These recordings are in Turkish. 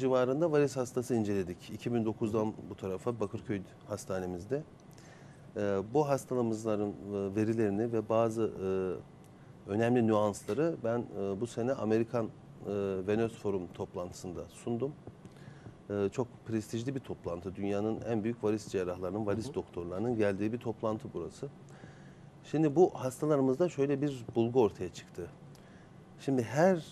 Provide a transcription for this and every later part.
civarında varis hastası inceledik. 2009'dan bu tarafa Bakırköy Hastanemizde. Bu hastalarımızların verilerini ve bazı önemli nüansları ben bu sene Amerikan Venöz Forum toplantısında sundum. Çok prestijli bir toplantı. Dünyanın en büyük varis cerrahlarının, varis doktorlarının geldiği bir toplantı burası. Şimdi bu hastalarımızda şöyle bir bulgu ortaya çıktı. Şimdi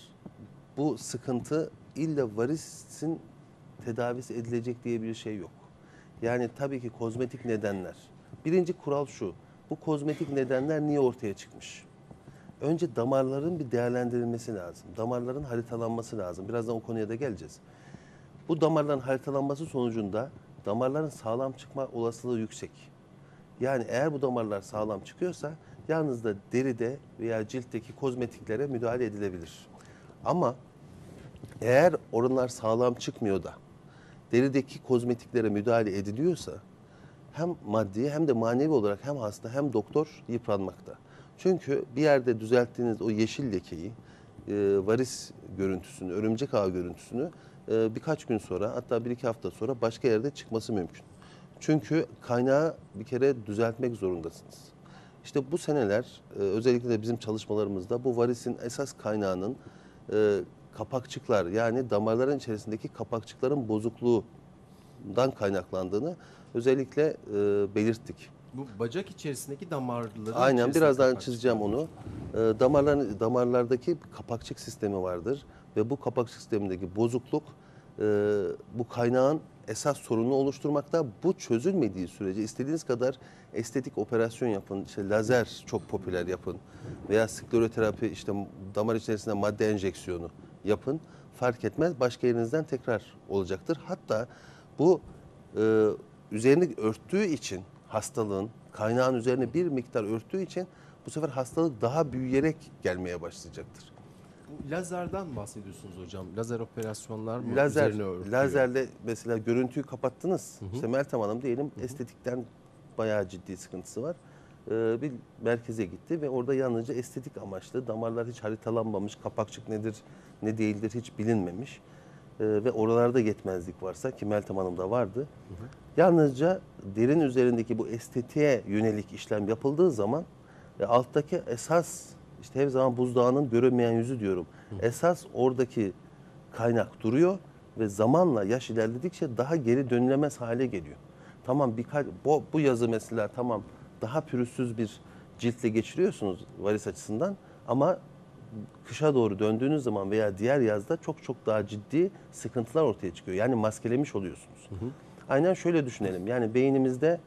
bu sıkıntı illa varisin tedavisi edilecek diye bir şey yok. Yani tabii ki kozmetik nedenler. Birinci kural şu. Bu kozmetik nedenler niye ortaya çıkmış? Önce damarların bir değerlendirilmesi lazım. Damarların haritalanması lazım. Birazdan o konuya da geleceğiz. Bu damarların haritalanması sonucunda damarların sağlam çıkma olasılığı yüksek. Yani eğer bu damarlar sağlam çıkıyorsa yalnız da deride veya ciltteki kozmetiklere müdahale edilebilir. Ama eğer oranlar sağlam çıkmıyor da derideki kozmetiklere müdahale ediliyorsa hem maddi hem de manevi olarak hem hasta hem doktor yıpranmakta. Çünkü bir yerde düzelttiğiniz o yeşil lekeyi, varis görüntüsünü, örümcek ağı görüntüsünü birkaç gün sonra hatta 1-2 hafta sonra başka yerde çıkması mümkün. Çünkü kaynağı bir kere düzeltmek zorundasınız. İşte bu seneler özellikle de bizim çalışmalarımızda bu varisin esas kaynağının kapakçıklar yani damarların içerisindeki kapakçıkların bozukluğundan kaynaklandığını özellikle belirttik. Bu bacak içerisindeki damarların Aynen birazdan çizeceğim onu. Damarlardaki kapakçık sistemi vardır ve bu kapakçık sistemindeki bozukluk bu kaynağın esas sorununu oluşturmakta. Bu çözülmediği sürece istediğiniz kadar estetik operasyon yapın, işte lazer çok popüler yapın veya skleroterapi işte damar içerisinde madde enjeksiyonu yapın. Fark etmez başka yerinizden tekrar olacaktır. Hatta bu üzerini örttüğü için hastalığın kaynağın üzerine bir miktar örttüğü için bu sefer hastalık daha büyüyerek gelmeye başlayacaktır. Lazerden bahsediyorsunuz hocam. Lazer operasyonlar mı? Lazerle mesela görüntüyü kapattınız. İşte Meltem Hanım diyelim estetikten bayağı ciddi sıkıntısı var. Bir merkeze gitti ve orada yalnızca estetik amaçlı damarlar hiç haritalanmamış, kapakçık nedir ne değildir hiç bilinmemiş. Ve oralarda yetmezlik varsa ki Meltem Hanım'da vardı. Yalnızca derin üzerindeki bu estetiğe yönelik işlem yapıldığı zaman alttaki esas işte her zaman buzdağının görünmeyen yüzü diyorum. Esas oradaki kaynak duruyor ve zamanla yaş ilerledikçe daha geri dönülemez hale geliyor. Tamam bu yazı mesela tamam daha pürüzsüz bir ciltle geçiriyorsunuz varis açısından ama kışa doğru döndüğünüz zaman veya diğer yazda çok çok daha ciddi sıkıntılar ortaya çıkıyor. Yani maskelemiş oluyorsunuz. Aynen şöyle düşünelim. Yani beynimizde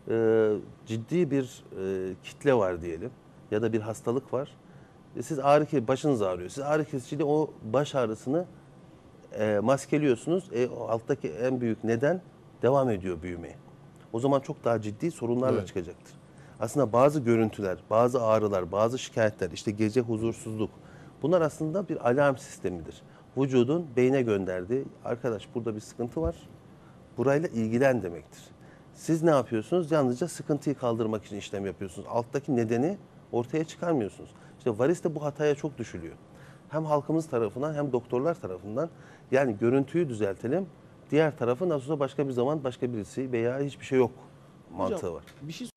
ciddi bir kitle var diyelim ya da bir hastalık var. Siz başınız ağrıyor. Siz ağrı kesiciyle o baş ağrısını maskeliyorsunuz. O alttaki en büyük neden devam ediyor büyümeye. O zaman çok daha ciddi sorunlarla çıkacaktır. Aslında bazı görüntüler, bazı ağrılar, bazı şikayetler, işte gece huzursuzluk bunlar aslında bir alarm sistemidir. Vücudun beyne gönderdiği arkadaş burada bir sıkıntı var. Burayla ilgilen demektir. Siz ne yapıyorsunuz? Yalnızca sıkıntıyı kaldırmak için işlem yapıyorsunuz. Alttaki nedeni ortaya çıkarmıyorsunuz. İşte varis de bu hataya çok düşülüyor. Hem halkımız tarafından hem doktorlar tarafından yani görüntüyü düzeltelim. Diğer tarafı nasıl olsa başka bir zaman başka birisi veya hiçbir şey yok mantığı hocam, var. Bir şey